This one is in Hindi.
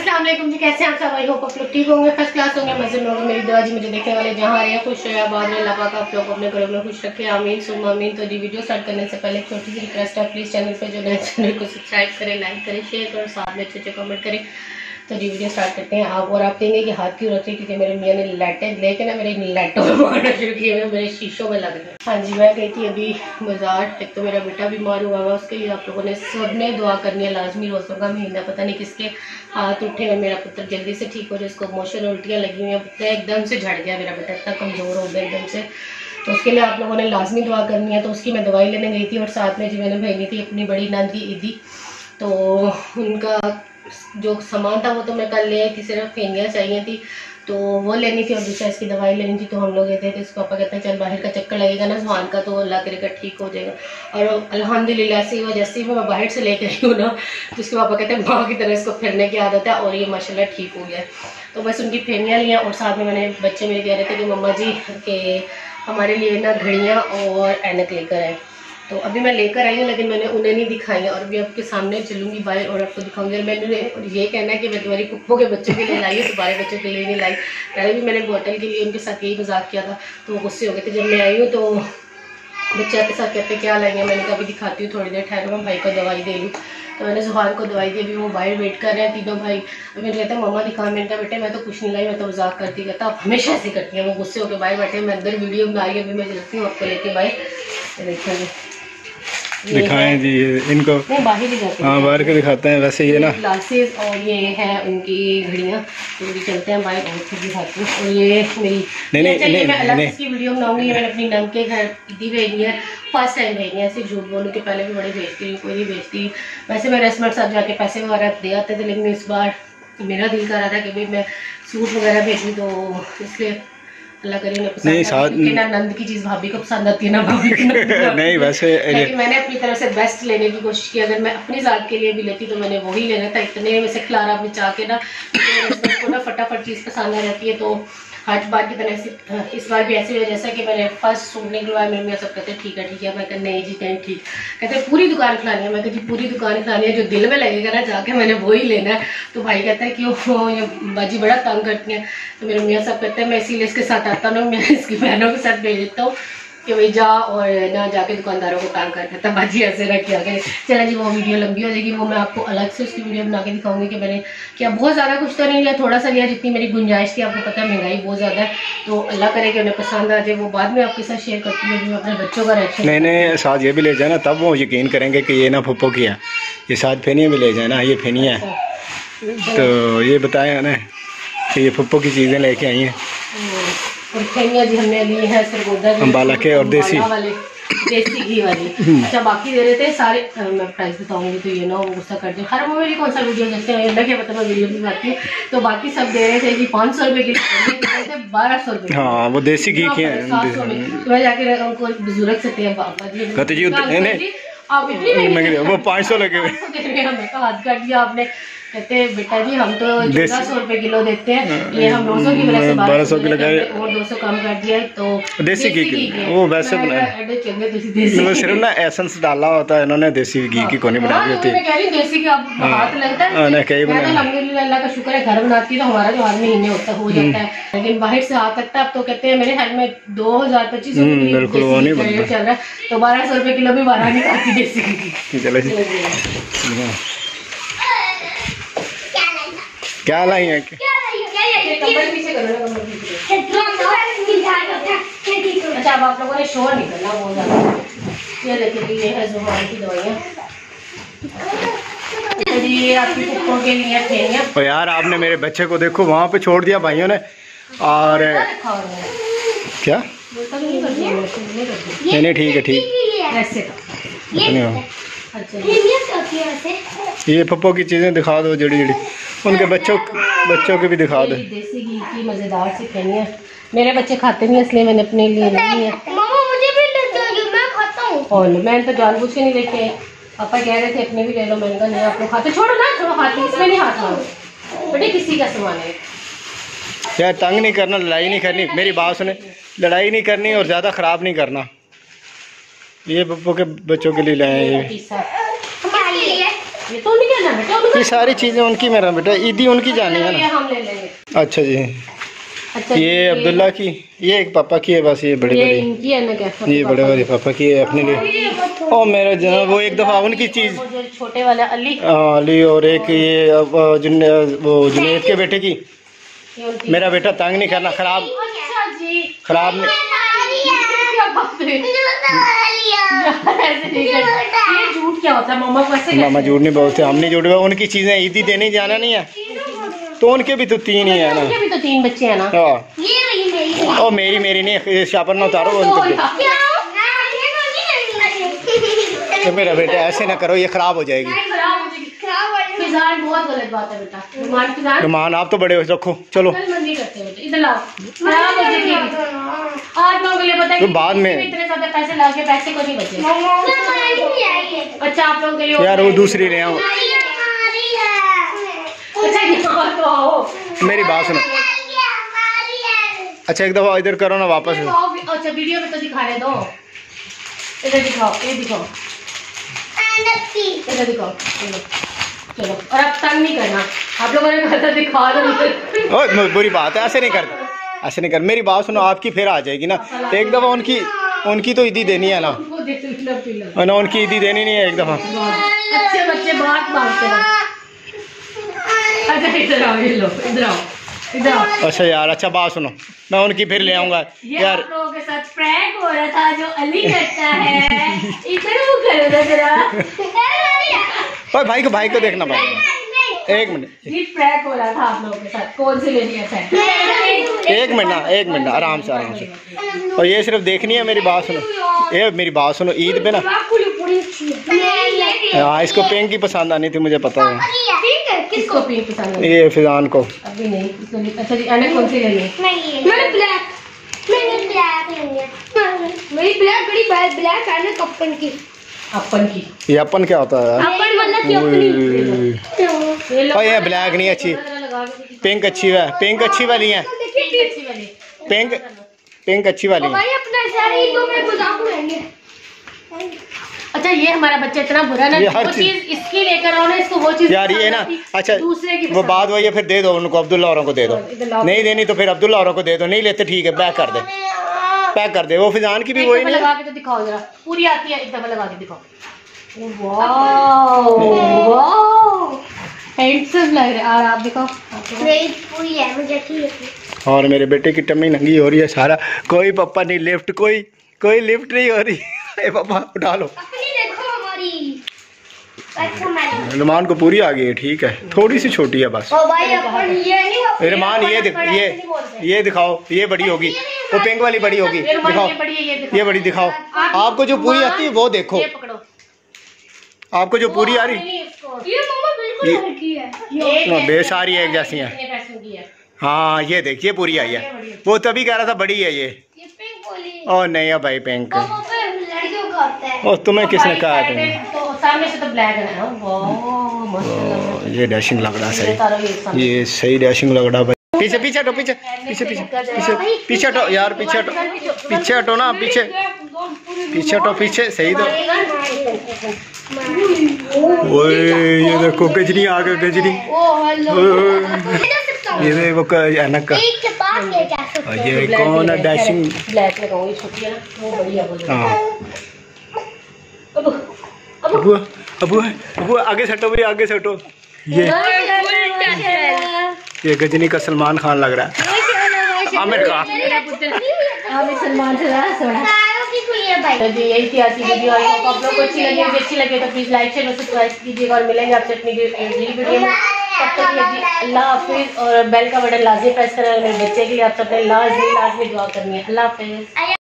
अस्सलाम वालेकुम जी, कैसे हैं आप सब? आई होप आप लोग ठीक होंगे, फर्स्ट क्लास होंगे, मजे में होंगे। मेरी दुआ जी मुझे देखने वाले जहाँ रहे हैं खुश रहे, आबाद रहे, अल्लाह पाक आप लोग अपने घरों में खुश रखे, आमीन सुम आमीन। तो जी वीडियो स्टार्ट करने से पहले एक छोटी सी रिक्वेस्ट है, प्लीज़ चैनल पर जो नए चैनल को सब्सक्राइब करें, लाइक करें, शेयर करें, साथ में अच्छे कमेंट करें। तो जी वीडियो स्टार्ट करते हैं। आप कहेंगे कि हाथ क्यों रखते हैं, क्योंकि मेरे मियाँ ने लाइटें लेके ना मेरे लाइटों में मारना शुरू किए हुए, मेरे शीशों में लग गए। हाँ जी, मैं गई थी अभी बाजार। एक तो मेरा बेटा बीमार हुआ हुआ, उसके लिए आप लोगों ने सबने दुआ करनी है लाजमी। रोज़ों का महीना, पता नहीं किसके हाथ उठे हुए, मेरा पुत्र जल्दी से ठीक हो जाए। उसको मोशन उल्टियाँ लगी हुई हैं, एकदम से झड़ गया मेरा बेटा, इतना कमज़ोर हो गया एकदम से। तो उसके लिए आप लोगों ने लाजमी दुआ करनी है। तो उसकी मैं दवाई लेने गई थी और साथ में जी मैंने भेजी थी अपनी बड़ी नंद की ईदी। तो उनका जो सामान था वो तो मैं कल ले आई थी, सिर्फ फेनियाँ चाहिए थी तो वो लेनी थी और दूसरा इसकी दवाई लेनी थी। तो हम लोग गए थे, तो इसके पापा कहते हैं चल बाहर का चक्कर लगेगा ना जुबान का, तो अल्लाह करेगा ठीक हो जाएगा। और अल्हम्दुलिल्लाह से वो जैसे ही मैं बाहर से लेकर आई हूँ ना, तो इसके पापा कहते हैं माँ की तरह इसको फिरने की आदत है, और ये माशाल्लाह ठीक हो गया है। तो बस उनकी फेनियाँ लिया और साथ में मैंने बच्चे मेरे कह रहे थे कि मम्मा जी के हमारे लिए ना घड़ियाँ और ऐनक लेकर आए। तो अभी मैं लेकर आई हूँ, लेकिन मैंने उन्हें नहीं दिखाई है और अभी आपके सामने चलूँगी बाहर और आपको दिखाऊंगी। मैंने ये कहना है कि मैं तुम्हारी पुप्पो के बच्चों के लिए लाई हूँ, तुम्हारे बच्चों के लिए नहीं लाई। पहले भी मैंने बोतल के लिए उनके साथ यही मजाक किया था, तो वो गुस्से हो गए थे। जब मैं आई हूँ तो बच्चे के साथ कहते क्या लाएंगे, मैंने कहा अभी दिखाती हूँ, थोड़ी देर ठहरो मैं भाई को दवाई दे लूँ। तो मैंने जुहान को दवाई दी, अभी वो बाहर वेट कर रहे हैं तीनों भाई। अभी मुझे कहते हैं मम्मा दिखा, मैंने कहा बेटे मैं तो कुछ नहीं लाई, मैं तो मजाक करती। कहता आप हमेशा ऐसे करती हैं। वो गुस्से होकर बाहर बैठे, मैं अंदर वीडियो में आई, अभी मैं चलती हूँ आपको लेके बाहर। देखेंगे दिखाएं जी इनको, बाहर ही जाते हैं, हाँ बाहर के दिखाते हैं। वैसे ये ना ग्लासेस और ये है उनकी घड़ियाँ। तो भी चलते हैं बाहर और फिर दिखाती हूँ। और ये मेरी नहीं मैं अलग इसकी वीडियो बनाऊंगी। मैंने अपनी नम के घर ईदी भेजी है, फर्स्ट टाइम भेजी है। ऐसे झूठ बोलूँ कि पहले भी बड़े भेजती हूँ, कोई नहीं भेजती। वैसे मैं रेस्टोरेंट साथ जाके पैसे वगैरह दे आते थे, लेकिन इस बार मेरा दिल कर रहा था कि भाई मैं सूट वगैरह भेजूँ, तो इसलिए अल्लाह करीम ने पसंद ना नंद की चीज़ भाभी को पसंद आती है ना भाभी को नहीं वैसे लेकिन मैंने अपनी तरफ से बेस्ट लेने की कोशिश की। अगर मैं अपनी ज़ात के लिए भी लेती तो मैंने वही लेना था। इतने में से खिलारा बचा के ना को ना फटाफट चीज़ पसंद आ जाती है। तो हर बार की तरह इस बार भी ऐसे हुआ जैसा कि मैंने फर्स्ट सूट निकलवाया। मेरे में सब कहते ठीक है। मैं कहते नहीं जी नहीं ठीक, कहते पूरी दुकान खिलानी है। मैं कहती पूरी दुकान खिलानी है, जो दिल में लगेगा ना जाके मैंने वही लेना है। तो भाई कहता है कि वो ये बाजी बड़ा तंग करती हैं। तो मेरे मियाँ सब कहते हैं मैं इसीलिए इसके साथ आता हूँ, मैं इसकी बहनों के साथ भेज देता हूँ कि भाई जा और ना जाके दुकानदारों को तंग करता था। बाजी ऐसे रख किया गया। चला जी वो वीडियो लंबी हो जाएगी, वो मैं आपको अलग से उसकी वीडियो बना के दिखाऊंगी कि मैंने क्या बहुत ज़्यादा कुछ तो नहीं लिया, थोड़ा सा लिया जितनी मेरी गुंजाइश थी। आपको पता है महंगाई बहुत ज़्यादा है, तो अल्लाह करे कि उन्हें पसंद आ जाए। वो बाद में आपके साथ शेयर करती हूँ, अपने बच्चों का रिएक्शन। नहीं साथ ये भी ले जाना, तब वो यकीन करेंगे कि ये ना फुप्पो किया। ये साथ फेनियाँ भी ले जाना, ये फेनियाँ तो ये बताया ना कि ये फुप्पो की चीज़ें लेके आई हैं। और फेनिया जी हमने ली है सरगोदा अम्बाला के और देसी घी वाली। अच्छा बाकी दे रहे थे सारे, मैं प्राइस बताऊंगी तो ये ना वो गुस्सा कर दे। हर मेरी कौन सा वीडियो देखते हैं, अल्लाह के पता मैं वीडियो भी आती है। तो बाकी सब दे रहे थे जी 500 रुपये की, 1200 रुपये। हाँ वो देसी घी के तो जाके उनको बुजुर्ग से थे बाबा जी आप इतनी वो 500 लगे हुए, हमें तो हाथ काट दिया आपने। कहते बेटा जी हम तो 1400 रुपये किलो देते हैं, ये हम 200 की वजह से 1200 की लगाए और 200 कम कर दिया। तो देसी घी वो वैसे बनाया, सिर्फ ना एसेंस डाला होता है इन्होंने, देसी घी की कोनी बना दी होती है। मैं कह रही देसी का हाथ लगता है। अल्हम्दुलिल्लाह अल्लाह का शुक्र है घर बनाती है तो हमारा जो हर महीने होता हो जाता है, लेकिन बाहर से हाथ लगता है। अब तो कहते हैं मेरे हाल में 2000-2500 चल रहा है, तो 1200 रुपये किलो भी बाहर नहीं खाती देसी घी। चलो क्या लाई है? अच्छा अब आप लोगों ने शोर नहीं करना बहुत ज्यादा। ये देखिए ये है जुबान की दवाइयाँ, ये आपकी पुप्पो के लिए फेनियाँ। तो यार आपने मेरे बच्चे को देखो वहाँ पे छोड़ दिया भाइयों ने, और क्या नहीं ठीक है ठीक। ये पप्पो की चीज़ें दिखा दो, जड़ी उनके बच्चों के भी दिखा दो। देसी घी की मज़ेदार सी फेनियाँ, मेरे बच्चे खाते नहीं इसलिए मैंने अपने लिए नहीं है। मामा मुझे भी ले दो, मैं खाता हूँ। और मैंने तो जानबूझ के नहीं लेके, पापा कह रहे थे अपने भी ले लो, मैंने कहा नहीं आप लोग खाते, छोड़ो ना छोड़ो, खाते इसमें नहीं हाथ मारो बेटे, किसी का सामान है यार। तंग नहीं करना, लड़ाई नहीं करनी, मेरी बात सुने, लड़ाई नहीं करनी और ज़्यादा ख़राब नहीं करना। ये पप्पू के बच्चों के लिए लाए हैं ये ये तो उनके ना बेटा, ये सारी चीजें उनकी मेरा बेटा, ईदी उनकी जानी है ये ना। हम ले लेंगे। अच्छा जी, अच्छा ये अब्दुल्ला की, ये एक पापा की है बस, ये बड़े ये बड़े, इनकी है ना क्या? ये बड़े बड़े पापा की है अपने लिए। और मेरा जनाब वो एक दफा उनकी चीज, वो जो छोटे वाला अली, अली, और एक ये वो जुनेद के बेटे की। ये उनकी। मेरा बेटा तंग नहीं करना, खराब अच्छा जी, खराब नहीं। क्या बात है यार, ऐसे नहीं करते। ये झूठ क्या होता है मामा को ऐसे मामा झूठ नहीं बोलते, हम नहीं झूठ बोलते। उनकी चीजें ईदी देने जाना नहीं है, तो उनके भी तो 3 ही है ना। उनके भी तो 3 बच्चे हैं ना। हाँ, ओ मेरी नहीं, शापर ना उतारो उनके। तो मेरा बेटा ऐसे ना करो, ये खराब हो जाएगी। फिजान बहुत गलत बात है बेटा। रुमान फिजान रुमान आप तो बड़े हो, रखो चलो। नहीं करते बेटा, इधर लाओ। खराब हो जाएगी। आप लोगों के लिए पता है तो कि बाद में इतने ज्यादा पैसे ला के पैसे को नहीं बचे। अच्छा आप लोगों के लिए यार वो दूसरी ले आओ। अच्छा यहाँ तो आओ। मेरी बात सुनो। अच्छा एक दफा इधर करो ना वापस। अच्छा वीडियो में तो दिखा रहे दो। इधर दिखाओ, ये दिखाओ, इधर दिखाओ। चलो, और अब तंग नहीं करना आप लोगों ने कहा दिखा दो। ओ बुरी बात है, ऐसे नहीं करता, ऐसे नहीं कर। मेरी बात सुनो, आपकी फिर आ जाएगी ना एक दफा। उनकी तो ईदी देनी है ना, ना उनकी ईदी देनी नहीं है एक दफा। अच्छे बच्चे बात मानते हैं। अच्छा इधर आओ, ये लो, इधर आओ, इधर आओ। अच्छा यार, अच्छा बात सुनो, मैं उनकी फिर ले आऊंगा यार। आप लोगों के साथ प्रैंक हो रहा था जो अली करता है। इधर वो करो ना जरा। ओए भाई को देखना भाई, एक मिनट, ये प्रैंक हो रहा था आप लोगों के साथ। कौन से लेनी है? एक मिनट आराम से। और ये सिर्फ देखनी है, मेरी बात सुनो, ये मेरी बात सुनो। ईद पे ना, हाँ इसको पिंक की पसंद आनी थी, मुझे पता है। किसको पिंक पसंद है? ये फिजान को। अभी नहीं, इसको। अच्छा जी, अने कौन सी लेनी है? मैंने ब्लैक मेरी ब्लैक है ना कप्पन की। अपन की। ये अपन क्या होता है? अपन मतलब कि अपनी। ये लो। और ये ब्लैक नहीं अच्छी, पिंक अच्छी है, पिंक अच्छी वाली है, अच्छी वाली। पिंक अच्छी वाली है। भाई अपना सारी तो मैं गुदाम रहेंगे। अच्छा ये हमारा बच्चा इतना बुरा ना, ये वो हर चीज इसकी लेकर आओ ना, इसको वो चीज यार ये ना, अच्छा दूसरे की वो बात वही है, फिर दे दो उनको, अब्दुल्ला औरों को दे दो। इधर लाओ। नहीं देनी तो फिर अब्दुल्ला औरों को दे दो, नहीं लेते ठीक है, पैक कर दे, पैक कर दे। वो फिजान की भी एक वही दफा नहीं लगा के तो दिखाओ जरा, पूरी आती है, एक दफा लगा के दिखाओ। वाओ वाओ, हैंडसम लग रहा है। और आप दिखाओ। नहीं पूरी है मुझे ठीक है। और मेरे बेटे की टम्मी नंगी हो रही है सारा, कोई पापा नहीं लिफ्ट, कोई लिफ्ट नहीं हो रही। ए पापा उठा लो। अपनी देखो हमारी। अच्छा मैं रुमान को पूरी आ गई है, ठीक है, थोड़ी सी छोटी है बस। ओ भाई अपन ये नहीं रुमान ये दिखाओ, ये बड़ी होगी, वो पिंक वाली बड़ी होगी, ये रुमाल दिखाओ, ये बड़ी है, ये दिखाओ। ये बड़ी दिखाओ। आपको जो पूरी आती है वो देखो, ये पकड़ो। आपको जो पूरी आ रही, ये मम्मा बिल्कुल हल्की है। बेसारी एक जैसी है। कितने पैसों की है? हाँ ये देखिए पूरी आई है, वो तभी कह रहा था बड़ी है ये। ये पिंक वाली। ओ नहीं है भाई पिंक। पापा पे लड़कियों का होता है। ओ तुम्हें किसने भाई कहा साइड था? में तो सामने से तो ब्लैक है ना। वाह मस्त लग रहा है। ये डैशिंग लग रहा ये तारो ये सही, सामने। ये सही डैशिंग लग रहा भाई। पीछे हटो, पीछे हटो यार, पीछे हटो ना, पीछे हटो, पीछे सही दो। ओए ये देखो गजनी आ गई, गजनी। ओ हेलो। ये देखो अनक का, एक के पास ये क्या सकते हैं? ये कौन है डैशिंग। ब्लैक लगाओ, ये छोटी है ना, वो बढ़िया बोलो। हाँ अब अबू आगे सटो भाई, आगे सटो। ये गजनी का सलमान खान लग रहा है, आमिर खान। हमें सलमान से ज़्यादा सोना। तारों की खुली है भाई। तो जी यही थी आज की वीडियो। और आप लोग को अच्छी लगे तो प्लीज लाइक शेयर और सब्सक्राइब कीजिएगा। और मिलेंगे आपसे अपनी अगली वीडियो में। तब तक के लिए जी अल्लाह हाफिज़। और बेल का बटन लाजमी प्रेस करें। मेरे बच्चे के लिए आप सबने लाजमी दुआ करनी है। अल्लाह हाफिज़।